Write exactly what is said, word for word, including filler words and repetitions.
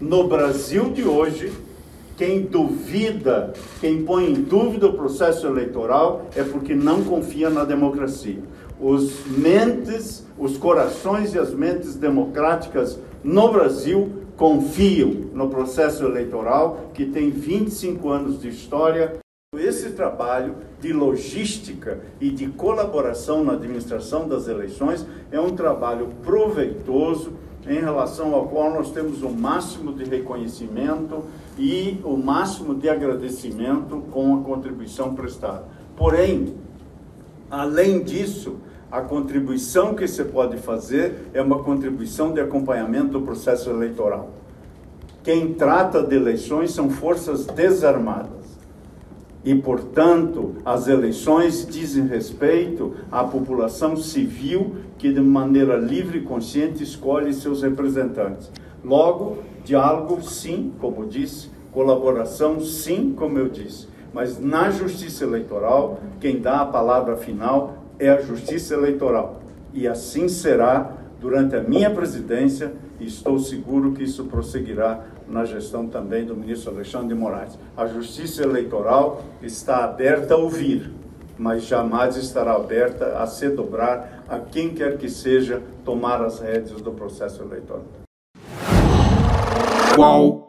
No Brasil de hoje, quem duvida, quem põe em dúvida o processo eleitoral é porque não confia na democracia. Os mentes, os corações e as mentes democráticas no Brasil confiam no processo eleitoral, que tem vinte e cinco anos de história. Esse trabalho de logística e de colaboração na administração das eleições é um trabalho proveitoso, em relação ao qual nós temos o máximo de reconhecimento e o máximo de agradecimento com a contribuição prestada. Porém, além disso, a contribuição que você pode fazer é uma contribuição de acompanhamento do processo eleitoral. Quem trata de eleições são forças desarmadas. E, portanto, as eleições dizem respeito à população civil que, de maneira livre e consciente, escolhe seus representantes. Logo, diálogo, sim, como disse, colaboração, sim, como eu disse. Mas na justiça eleitoral, quem dá a palavra final é a justiça eleitoral. E assim será durante a minha presidência, e estou seguro que isso prosseguirá na gestão também do ministro Alexandre de Moraes. A justiça eleitoral está aberta a ouvir, mas jamais estará aberta a se dobrar a quem quer que seja tomar as rédeas do processo eleitoral. Qual?